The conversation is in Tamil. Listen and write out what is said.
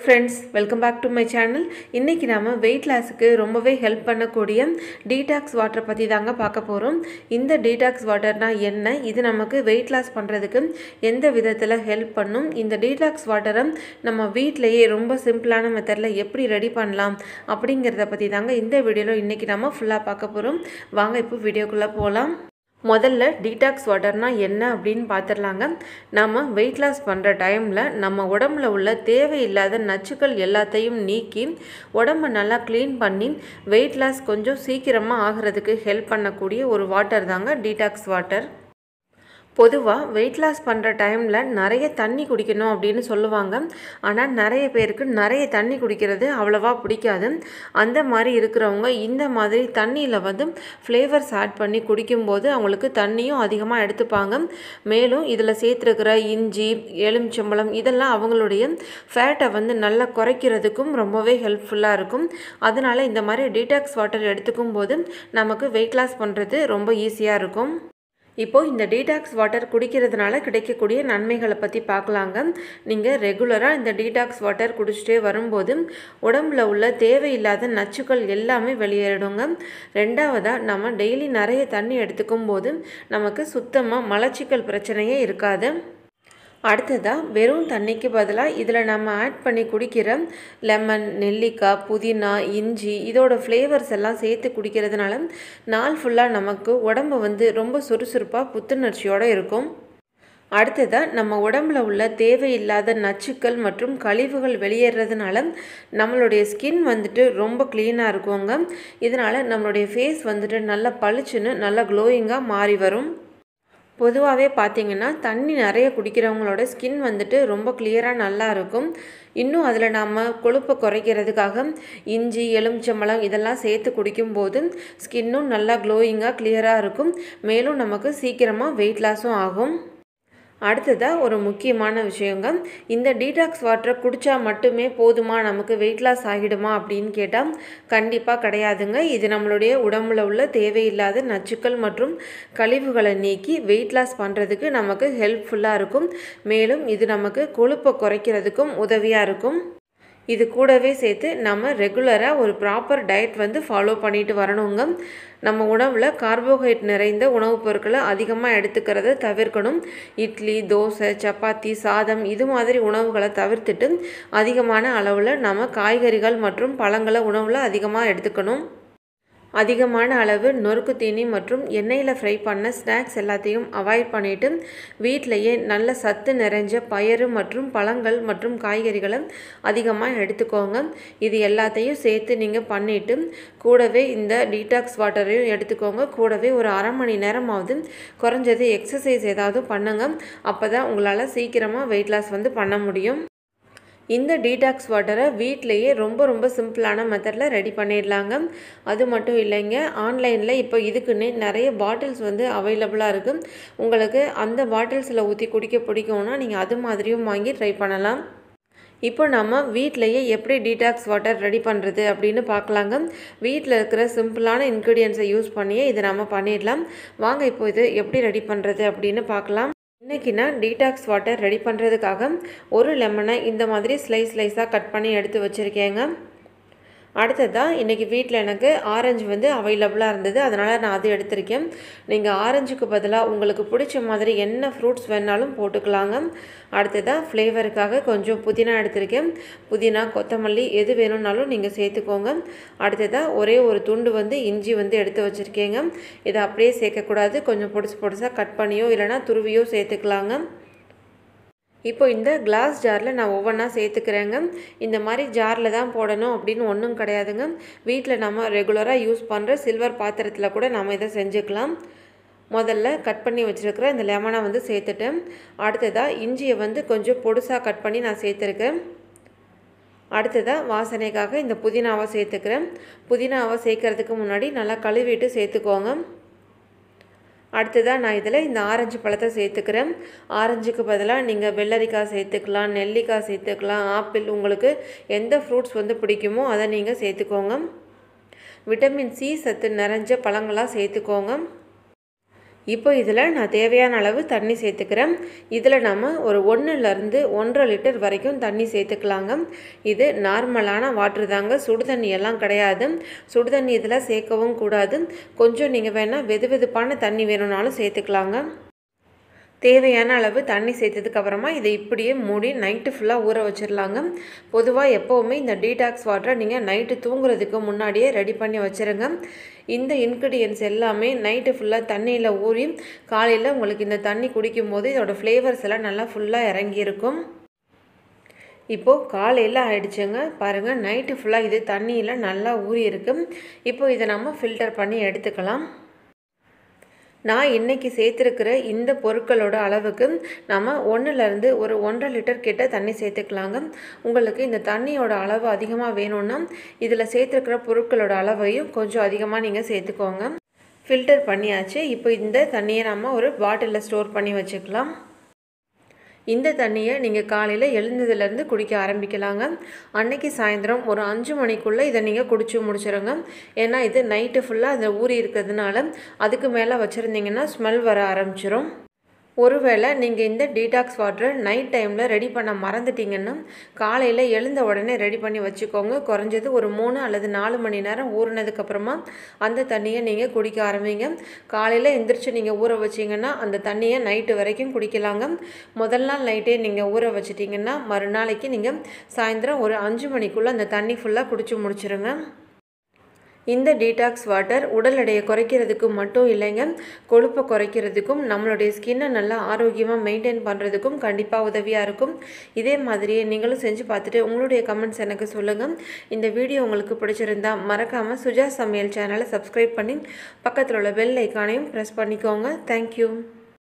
Friends welcome back to my channel इनकी नाम वेट लॉसुக்கு ரொம்பவே ஹெல்ப் பண்ணக்கூடிய டீடாக்ஸ் வாட்டர் பத்தி தாங்க பார்க்க போறோம் இந்த டீடாக்ஸ் வாட்டர்னா என்ன இது நமக்கு வெயிட் லாஸ் பண்றதுக்கு எந்த விதத்துல ஹெல்ப் பண்ணும் இந்த டீடாக்ஸ் வாட்டரை நம்ம வீட்லயே ரொம்ப சிம்பிளான மெத்தட்ல எப்படி ரெடி பண்ணலாம் அப்படிங்கறத பத்தி தாங்க இந்த வீடியோல இன்னைக்கு நாம ஃபுல்லா பார்க்க போறோம் வாங்க இப்போ வீடியோக்குள்ள போலாம் முதல்ல டீடாக்ஸ் வாட்டர்னா என்ன அப்படினு பாத்துறலாங்க நாம weight loss பண்ற டைம்ல நம்ம உடம்புல உள்ள தேவையில்லாத நச்சுக்கள் எல்லாத்தையும் நீக்கி உடம்ப நல்லா க்ளீன் பண்ணி weight loss கொஞ்சம் சீக்கிரமா ஆகிறதுக்கு ஹெல்ப் பண்ணக்கூடிய ஒரு வாட்டர் தாங்க டீடாக்ஸ் வாட்டர் பொதுவா weight loss பண்ற டைம்ல நிறைய தண்ணி குடிக்கணும் அப்படினு சொல்லுவாங்க ஆனா நிறைய பேருக்கு நிறைய தண்ணி குடிக்கிறது அவ்வளவா பிடிக்காது அந்த மாதிரி இருக்குறவங்க இந்த மாதிரி தண்ணில வந்து ஃப்ளேவர்ஸ் ஆட் பண்ணி குடிக்கும்போது அவங்களுக்கு தண்ணியும் அதிகமா எடுத்துப்பாங்க மேலும் இதுல சேர்த்திருக்கிற இஞ்சி எலுமிச்சம்பழம் இதெல்லாம் அவங்களுடைய ஃபேட்டை வந்து நல்லா குறைக்கிறதுக்கும் ரொம்பவே ஹெல்ப்ஃபுல்லா இருக்கும் அதனால இந்த மாதிரி டீடாக்ஸ் வாட்டர் எடுத்துக்கும்போது நமக்கு weight loss பண்றது ரொம்ப ஈஸியா இருக்கும் இப்போ இந்த டீடாக்ஸ் வாட்டர் குடிக்கிறதுனால கிடைக்கக்கூடிய நன்மைகளை பத்தி பார்க்கலாங்க நீங்க ரெகுலரா இந்த டீடாக்ஸ் வாட்டர் குடிச்சிட்டே வரும்போது உடம்புல உள்ள தேவையில்லாத நச்சுக்கள் எல்லாமே வெளியேறிடுங்க இரண்டாவதா நாம டெய்லி நிறைய தண்ணி எடுத்துக்கும்போது நமக்கு சுத்தமா மலச்சிக்கல் பிரச்சனையே இருக்காது அடுத்ததா வெறும் தண்ணிக்கு பதிலா இதல நாம ஆட் பண்ணி குடிக்கிற லெமன் நெல்லிக்காய் புதினா இஞ்சி இதோட ஃப்ளேவர்ஸ் எல்லாம் சேர்த்து குடிக்கிறதுனால நாள் ஃபுல்லா நமக்கு உடம்பு வந்து ரொம்ப சுறுசுறுப்பா புத்துணர்ச்சியோட இருக்கும் அடுத்ததா நம்ம உடம்புல உள்ள தேவையில்லாத நச்சுக்கள் மற்றும் கழிவுகள் வெளியேறதுனால நம்மளுடைய ஸ்கின் வந்துட்டு ரொம்ப க்ளீனா இருக்குங்க இதனால நம்மளுடைய ஃபேஸ் வந்துட்டு நல்லா பளிச்சுன்னு நல்லா க்ளோயிங்கா மாறி வரும் பொதுவாவே பாத்தீங்கன்னா தண்ணி நிறைய குடிக்கிறவங்களோட ஸ்கின் வந்துட்டு ரொம்ப கிளியரா நல்லா இருக்கும் இன்னும் அதுல நாம கொழுப்பை குறைக்கிறதுக்காக இஞ்சி எலுமிச்சம்பழம் இதெல்லாம் சேர்த்து குடிக்கும்போது ஸ்கின்னும் நல்லா க்ளோயிங்கா கிளியரா இருக்கும் மேலும் நமக்கு சீக்கிரமா weight loss-உம் ஆகும் அடுத்ததா ஒரு முக்கியமான விஷயங்க இந்த டீடாக்ஸ் வாட்டரை குடிச்சா மட்டுமே போதுமா நமக்கு weight loss ஆகிடுமா அப்படினு கேட்டா கண்டிப்பா கிடையாதுங்க இது நம்மளுடைய உடம்புல உள்ள தேவையில்லாத நச்சுக்கள் மற்றும் கழிவுகளை நீக்கி weight loss பண்றதுக்கு நமக்கு ஹெல்ப்ஃபுல்லா இருக்கும் மேலும் இது நமக்கு கொழுப்பை குறைக்கிறதுக்கும் உதவியா இருக்கும் இது கூடவே சேர்த்து நாம ரெகுலரா ஒரு ப்ராப்பர் டயட் வந்து ஃபாலோ பண்ணிட்டு வரணுங்க நம்ம உணவுல கார்போஹைட்ரேட் நிறைந்த உணவுப் பொருட்களை அதிகமா எடுத்துக்கறத தவிர்க்கணும் இட்லி தோசை சப்பாத்தி சாதம் இது மாதிரி உணவுகளை தவிர்த்துட்டு அதிகமான அளவுல நாம காய்கறிகள் மற்றும் பழங்களை உணவுல அதிகமா எடுத்துக்கணும் அதிகமான அளவு நொறுக்கு தீனி மற்றும் எண்ணெயில ஃப்ரை பண்ண ஸ்நாக்ஸ் எல்லாத்தையும் அவாய்ட் பண்ணிட்டு வீட்லயே நல்ல சத்து நிறைஞ்ச பயறு மற்றும் பழங்கள் மற்றும் காய்கறிகளை அதிகமா எடுத்துக்கோங்க இது எல்லாத்தையும் சேர்த்து நீங்க பண்ணிட்டு கூடவே இந்த டீடாக்ஸ் வாட்டரையும் எடுத்துக்கோங்க கூடவே ஒரு அரை மணி நேரமாவது குறைஞ்சது எக்சர்சைஸ் ஏதாவது பண்ணுங்க அப்பதான் உங்களால சீக்கிரமா weight loss வந்து பண்ண முடியும் இந்த டீடாக்ஸ் வாட்டரை வீட்லயே ரொம்ப சிம்பிளான மெத்தட்ல ரெடி பண்ணிடலாங்க அது மட்டும் இல்லைங்க ஆன்லைன்ல இப்போ இதுக்குன்னே நிறைய பாட்டில்ஸ் வந்து அவைலபிளா இருக்கு உங்களுக்கு அந்த பாட்டில்ஸ்ல ஊத்தி குடிக்க பிடிக்கும்னா நீங்க அது மாதிரியும் வாங்கி ட்ரை பண்ணலாம் இப்போ நாம வீட்லயே எப்படி டீடாக்ஸ் வாட்டர் ரெடி பண்றது அப்படினு பார்க்கலாங்க வீட்ல இருக்கிற சிம்பிளான இன்கிரிடியன்ட்ஸை யூஸ் பண்ணி இத நாம பண்ணிடலாம் வாங்க இப்போ இது எப்படி ரெடி பண்றது அப்படினு பார்க்கலாம் இன்னைக்கு நான் டீடாக்ஸ் வாட்டர் ரெடி பண்றதுக்காக ஒரு லெமனை இந்த மாதிரி ஸ்லைஸா கட் பண்ணி எடுத்து வச்சிருக்கேங்க அடுத்ததா இன்னைக்கு வீட்ல எனக்கு ஆரஞ்சு வந்து அவேலபிளா இருந்தது அதனால நான் அது எடுத்துர்க்கேன் நீங்க ஆரஞ்சுக்கு பதிலா உங்களுக்கு பிடிச்ச மாதிரி என்ன ஃப்ரூட்ஸ் வேணாலும் போட்டுக்கலாங்க அடுத்ததா ஃப்ளேவருக்காக கொஞ்சம் புதினா எடுத்துர்க்கேன் புதினா கொத்தமல்லி எது வேணும்னாலும் நீங்க சேர்த்துக்கோங்க அடுத்ததா ஒரே ஒரு துண்டு வந்து இஞ்சி வந்து எடுத்து வச்சிருக்கேங்க இத அப்படியே சேர்க்க கூடாது கொஞ்சம் பொடிசா கட் பண்ணியோ இல்லனா துருவியோ சேர்த்துக்கலாங்க இப்போ இந்த கிளாஸ் ஜார்ல நான் ஒவ்வொண்ணா சேர்த்துக்கறேங்க இந்த மாதிரி ஜார்ல தான் போடணும் அப்படினு ஒண்ணும் கிடையாதுங்க வீட்ல நாம ரெகுலரா யூஸ் பண்ற சில்வர் பாத்திரத்துல கூட நாம இத செஞ்சுக்கலாம் முதல்ல கட் பண்ணி வச்சிருக்கிற இந்த லெமனை வந்து சேர்த்துட்டேன் அடுத்ததா இஞ்சியை வந்து கொஞ்சம் பொடிசா கட் பண்ணி நான் சேர்த்திருக்கேன் அடுத்ததா வாசனைக்காக இந்த புதினாவை சேர்த்துக்கறேன் புதினாவை சேர்க்கிறதுக்கு முன்னாடி நல்லா கழுவிட்டு சேர்த்துக்கோங்க அடுத்ததா நான் இதல இந்த ஆரஞ்சு பழத்தை சேர்த்துக்கறேன் ஆரஞ்சுக்கு பதிலா நீங்க வெள்ளரிக்காய் சேர்த்துக்கலாம் நெல்லிக்காய் சேர்த்துக்கலாம் ஆப்பிள் உங்களுக்கு எந்த ஃப்ரூட்ஸ் வந்து பிடிக்குமோ அத நீங்க சேர்த்துக்கோங்க விட்டமின் சி சத்து நிறைஞ்ச பழங்களா சேர்த்துக்கோங்க இப்போ இதில் நான் தேவையான அளவு தண்ணி சேர்த்துக்கிறேன். இதில் நம்ம ஒரு 1லேருந்து 1.5 லிட்டர் வரைக்கும் தண்ணி சேர்த்துக்கலாங்க. இது நார்மலான வாட்ரு தாங்க, சுடு தண்ணி எல்லாம் கிடையாது. சுடு தண்ணி இதில் சேர்க்கவும் கூடாது. கொஞ்சம் நீங்கள் வேணால் வெதுவெதுப்பான தண்ணி வேணும்னாலும் சேர்த்துக்கலாங்க. தேவையான அளவு தண்ணி சேர்த்ததுக்கப்புறமா இதை இப்படியே மூடி நைட்டு ஃபுல்லாக ஊற வச்சிடலாங்க. பொதுவாக எப்போவுமே இந்த டீடாக்ஸ் வாட்டரை நீங்கள் நைட்டு தூங்குறதுக்கு முன்னாடியே ரெடி பண்ணி வச்சுருங்க. இந்த இன்க்ரீடியன்ஸ் எல்லாமே நைட்டு ஃபுல்லாக தண்ணியில் ஊறி காலையில் உங்களுக்கு இந்த தண்ணி குடிக்கும்போது இதோட ஃப்ளேவர்ஸ் எல்லாம் நல்லா ஃபுல்லாக இறங்கியிருக்கும். இப்போது காலையில் ஆயிடுச்சுங்க. பாருங்கள், நைட்டு ஃபுல்லாக இது தண்ணியில் நல்லா ஊறி இருக்கு. இப்போ இதை நம்ம ஃபில்டர் பண்ணி எடுத்துக்கலாம். நான் இன்றைக்கி சேர்த்துருக்கிற இந்த பொருட்களோட அளவுக்கு நம்ம 1லேருந்து ஒரு 1.5 லிட்டர் கிட்ட தண்ணி சேர்த்துக்கலாங்க. உங்களுக்கு இந்த தண்ணியோட அளவு அதிகமாக வேணும்னா இதில் சேர்த்துருக்கிற பொருட்களோட அளவையும் கொஞ்சம் அதிகமாக நீங்கள் சேர்த்துக்கோங்க. ஃபில்டர் பண்ணியாச்சு. இப்போ இந்த தண்ணியை நம்ம ஒரு பாட்டிலில் ஸ்டோர் பண்ணி வச்சுக்கலாம். இந்த தண்ணியை நீங்கள் காலையில் எழுந்ததுலேருந்து குடிக்க ஆரம்பிக்கலாங்க. அன்னைக்கு சாயந்தரம் ஒரு 5 மணிக்குள்ளே இதை நீங்கள் குடிச்சு முடிச்சிடுங்க. ஏன்னா இது நைட்டு ஃபுல்லாக அதை ஊறி இருக்கிறதுனால அதுக்கு மேலே வச்சுருந்தீங்கன்னா ஸ்மெல் வர ஆரம்பிச்சிடும். ஒருவேளை நீங்கள் இந்த டீடாக்ஸ் வாட்டரை நைட் டைமில் ரெடி பண்ண மறந்துட்டிங்கன்னா காலையில் எழுந்த உடனே ரெடி பண்ணி வச்சுக்கோங்க. குறைஞ்சது ஒரு 3 அல்லது 4 மணி நேரம் ஊறினதுக்கப்புறமா அந்த தண்ணியை நீங்கள் குடிக்க ஆரம்பிங்க. காலையில் எந்திரிச்சு நீங்கள் ஊற வச்சிங்கன்னா அந்த தண்ணியை நைட்டு வரைக்கும் குடிக்கலாங்க. முதல் நாள் நைட்டே நீங்கள் ஊற வச்சிட்டிங்கன்னா மறுநாளைக்கு நீங்கள் சாயந்தரம் ஒரு 5 மணிக்குள்ளே அந்த தண்ணி ஃபுல்லாக குடிச்சு முடிச்சிருங்க. இந்த டீடாக்ஸ் வாட்டர் உடல் எடையை குறைக்கிறதுக்கு மட்டும் இல்லைங்க, கொழுப்பை குறைக்கிறதுக்கும் நம்மளுடைய ஸ்கின்னை நல்லா ஆரோக்கியமாக மெயின்டைன் பண்ணுறதுக்கும் கண்டிப்பாக உதவியாக இருக்கும். இதே மாதிரியே நீங்களும் செஞ்சு பார்த்துட்டு உங்களுடைய கமெண்ட்ஸ் எனக்கு சொல்லுங்கள். இந்த வீடியோ உங்களுக்கு பிடிச்சிருந்தா மறக்காமல் சுஜா சமையல் சேனலை சப்ஸ்கிரைப் பண்ணி பக்கத்தில் உள்ள பெல் ஐக்கானையும் ப்ரெஸ் பண்ணிக்கோங்க. தேங்க்யூ.